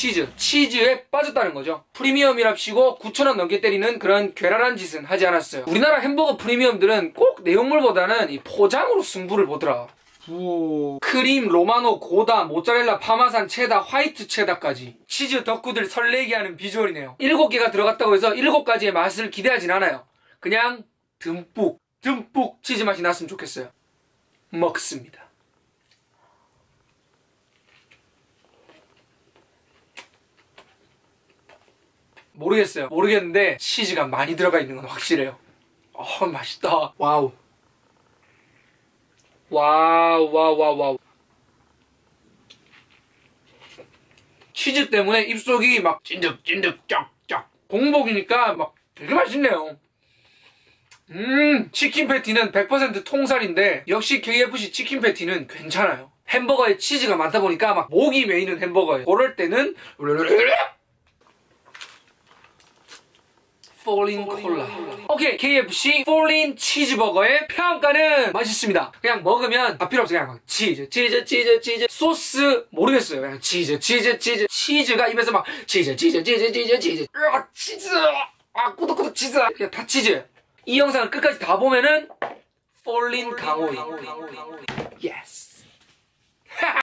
치즈에 빠졌다는 거죠. 프리미엄이랍시고 9,000원 넘게 때리는 그런 괴랄한 짓은 하지 않았어요. 우리나라 햄버거 프리미엄들은 꼭 내용물보다는 이 포장으로 승부를 보더라. 크림, 로마노, 고다, 모짜렐라, 파마산, 체다, 화이트 체다까지 치즈 덕후들 설레게 하는 비주얼이네요. 7개가 들어갔다고 해서 7가지의 맛을 기대하진 않아요. 그냥 듬뿍 치즈 맛이 났으면 좋겠어요. 먹습니다. 모르겠는데 치즈가 많이 들어가 있는 건 확실해요. 맛있다. 와우. 치즈 때문에 입속이 막 찐득찐득 쫙쫙 공복이니까 막 되게 맛있네요. 치킨 패티는 100% 통살인데 역시 KFC 치킨 패티는 괜찮아요. 햄버거에 치즈가 많다 보니까 막 목이 메이는 햄버거예요. 그럴 때는 폴린 콜라. 오케이, KFC 폴린 치즈버거의 평가는 맛있습니다. 그냥 먹으면 다 필요 없어요. 그냥 막 치즈 소스 모르겠어요. 그냥 치즈가 입에서 막 치즈 치즈 꾸덕꾸덕 치즈 그냥 다 치즈. 이 영상을 끝까지 다 보면은 폴린 강호이. 예스.